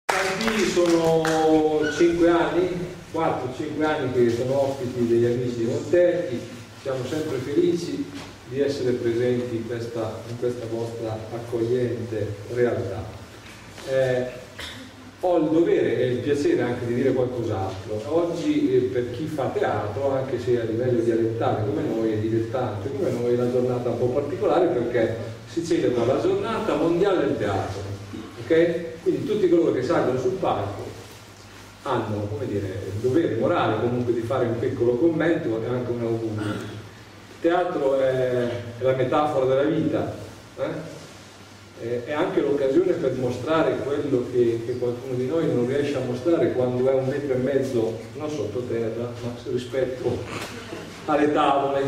Tanti sono 5 anni, 4-5 anni che sono ospiti degli amici di Montecchi, siamo sempre felici di essere presenti in questa vostra accogliente realtà. Ho il dovere e il piacere anche di dire qualcos'altro. Oggi per chi fa teatro, anche se a livello dialettale come noi e dilettante come noi, è una giornata un po' particolare perché si celebra la giornata mondiale del teatro, ok? Quindi tutti coloro che salgono sul palco hanno, come dire, il dovere morale comunque di fare un piccolo commento e anche un augurio. Il teatro è la metafora della vita, è anche l'occasione per mostrare quello che qualcuno di noi non riesce a mostrare quando è 1,5 metri, non sottoterra, ma rispetto alle tavole.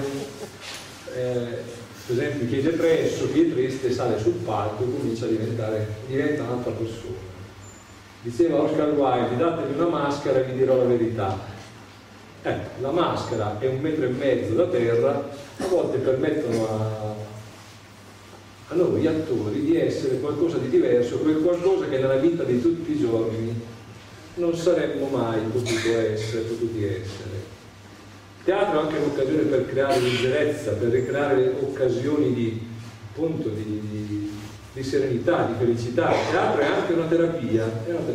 Per esempio chi è depresso, chi è triste sale sul palco e comincia a diventa un'altra persona. Diceva Oscar Wilde: datevi una maschera e vi dirò la verità. La maschera è 1,5 metri da terra, a volte permettono a noi attori di essere qualcosa di diverso, qualcosa che nella vita di tutti i giorni non saremmo mai potuti essere. Il teatro è anche un'occasione per creare leggerezza, per ricreare occasioni di serenità, di felicità. Il teatro è anche una terapia,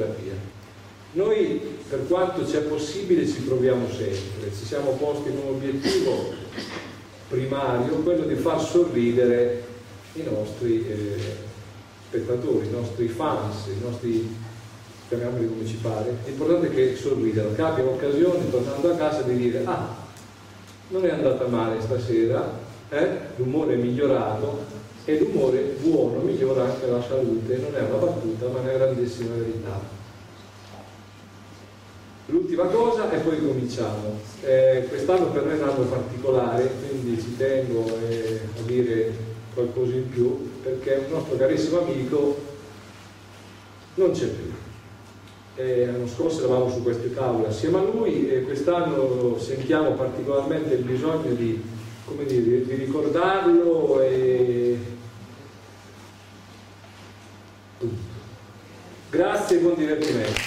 Noi, per quanto c'è possibile, ci proviamo sempre, ci siamo posti in un obiettivo primario, quello di far sorridere i nostri spettatori, i nostri fans, i nostri, chiamiamoli come ci pare. L'importante è che sorridano, che abbiano occasione, tornando a casa, di dire: ah, non è andata male stasera, l'umore è migliorato, e l'umore buono migliora anche la salute. Non è una battuta, ma è una grandissima verità. L'ultima cosa e poi cominciamo. Quest'anno per me è un anno particolare, quindi ci tengo a dire qualcosa in più, perché un nostro carissimo amico non c'è più. L'anno scorso eravamo su queste tavole assieme a lui e quest'anno sentiamo particolarmente il bisogno di, come dire, di ricordarlo e tutto. Grazie e buon divertimento.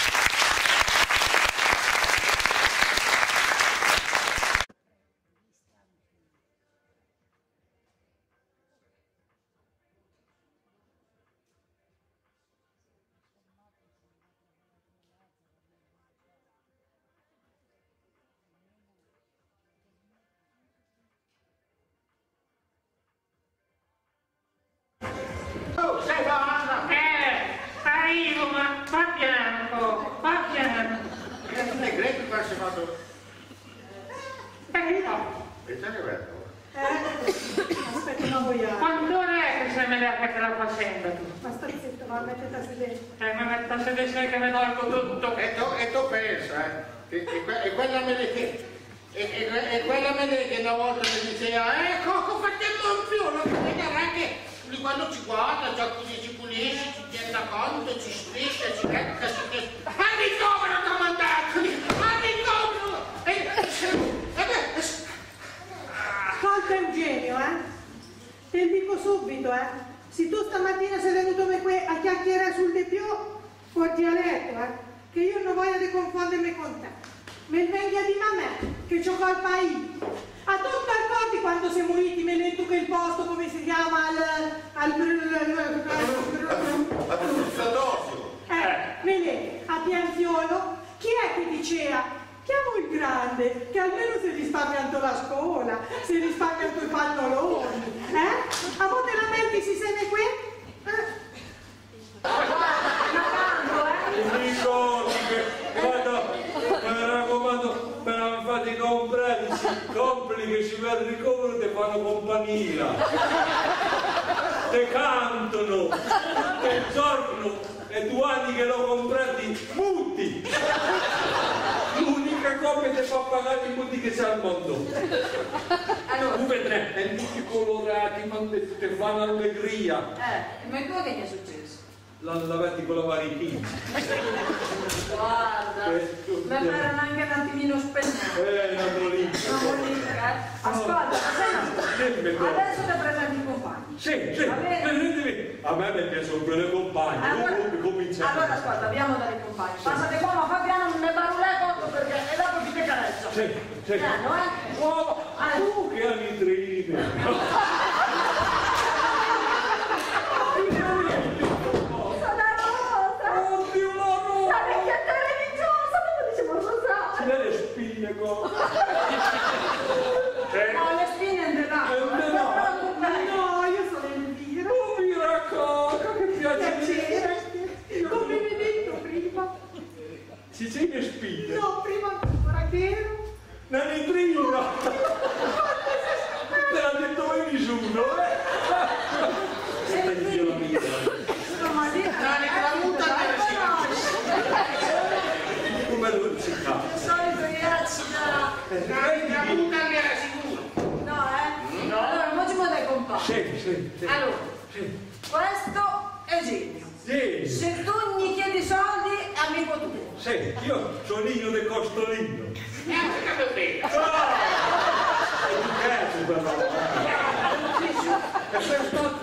Arrivo, ma va piano, va piano. Non è greco qua si è fatto... No. E già che bello. Aspetta, ma vogliamo. Quant'ora è che sei mediata che la facenda tu? Ma sta zitto, ma mettete a sedere. Ma metto a sedere che mi tolgo tutto. E tu pensa, e quella me ne che... E quella me ne che una volta mi diceva: Coco, facciamo un fiume, perché anche quando ci guarda, già così ci pulisce, ci tiene conto, ci strisce, ci becca, ci... A ricovero domandateli! A ricovero! Ascolta Eugenio, te lo dico subito, se tu stamattina sei venuto qui a chiacchierare sul De Più, con dialetto, che io non voglio di confondermi con te. Me venga di me, che c'ho colpa io. A tu ti ricordi quando siamo uniti, me ne tu che il posto, come si chiama, a Pianziolo, chi è che diceva? Chiamo il grande, che almeno si risparmiando la scuola, si risparmiando i pannoloni, A volte lamenti si sente qui? Mi ricordi che, guarda, mi raccomando, me ne fate comprare, compri che ci va il ricovero, ti fanno compagnia, te cantano, te giorno, e 2 anni che l'ho comprati muti. L'unica coppia che fa pagare i muti che c'è al mondo. Allora, tu vedrai, e tutti colorati, ma ti fanno allegria. Ma tu che gli è successo? L'hanno lavati con la varichina. Guarda, ma erano anche un attimino spennati. Una molinca. Ascolta, adesso ti presenti i compagni. Sì, prendetevi. A me mi piacciono quelle compagne. Allora ascolta, abbiamo delle compagne. Passate qua, ma Fabiano non ne parlo perché e dopo ti carezzo. Sì. Piano, Oh, che anitrine. Oddio, la rosa. La vecchietta religiosa, come dicevo rosa? Ce l'hai le spine qua. No, le spine in No, io sono Elvira. Oh, Miracocca, che Piacere. Come mi hai detto prima? Ci sei le spine? No, prima ancora che ero. La nitrina. Te l'ha detto nessuno, Senti, insomma, come lo si fa? di solito i ragazzi La muta ne era sicuro. No, No. Allora, mo ci dai compagni. Sì. Allora, questo è Genio. Sì. Se tu gli chiedi soldi, è amico tuo. Sì, io sono io del costolino. Neanche capito bene. E ti piace però. E questo?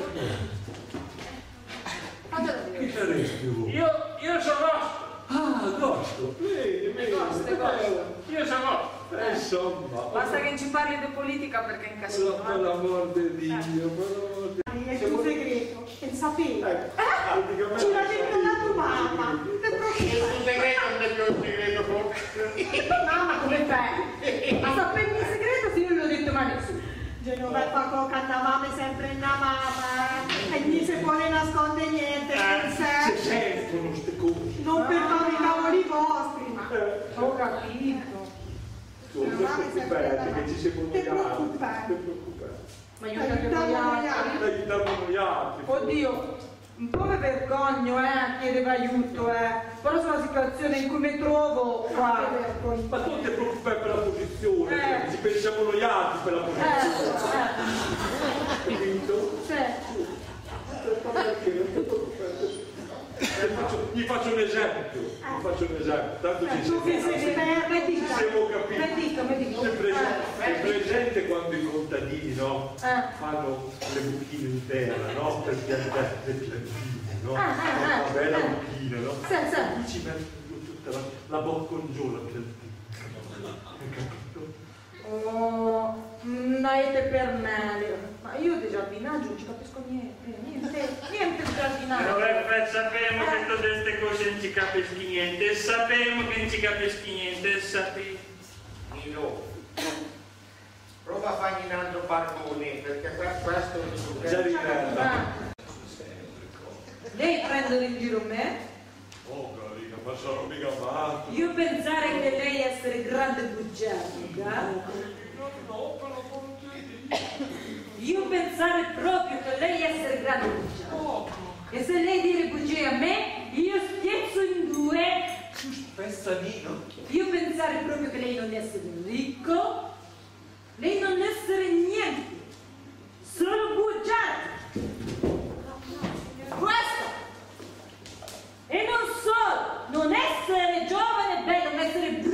Fatelo Chi dire. saresti voi? Io sono Rosto. Ah, Agosto. Bene. Io sono Rosto. Insomma. Basta che ci parli di politica perché è in casino. Per l'amor di Dio, per l'amor di È il tuo segreto, e sapevo. Praticamente Ce l'avevi la tua mamma, non ti Il preoccupare. tuo segreto non è più un segreto forse. Mamma, come fai? Ma sapere il segreto se io l'ho detto ma nessuno. Genoveva con andavamo sempre in mamma e gli si può ne nasconde niente, non si serve. sentono ste cose. Non per fare i cavoli vostri, ma Ho capito. Non ti preoccupare che ci siamo noi altri. Non ti preoccupare. preoccupare. Ma io aiutiamo gli altri. Aiutiamo noi altri. Oddio, un po' mi vergogno a chiedere aiuto, però sulla situazione in cui mi trovo qua. Ma non ti preoccupare per la posizione, ci pensiamo noi altri per la posizione. Capito? Sì. Gli faccio un esempio, tanto ci tu che sei siamo capiti. Mi dico. È presente quando i contadini, no? Fanno le buchine in terra, no? Per piantare le piantine, no? Una bella buchina, no? Sì. Ci mettono tutta la boccongiola piantina. Hai capito? Oh, niente per me. Ma io di giardinaggio non ci capisco niente di giardinaggio. Sappiamo che tutte queste cose non ci capisci niente, sappiamo che non ci capisci niente, sappiamo. Nino, prova a fargli un altro barbone, perché questo non Già riprenda. Lei prende in giro me? Oh carina, ma sono mica male. Io pensare che lei essere grande bugiarda. No, per la volta. Io pensare proprio che lei essere grande bugiarda. E se lei dire bugie a me, io spiezzo in due. Tu spezza Nino. Io pensare proprio che lei non essere ricco, lei non essere niente, solo bugiarda. Questo! E non solo, non essere giovane e bello, non essere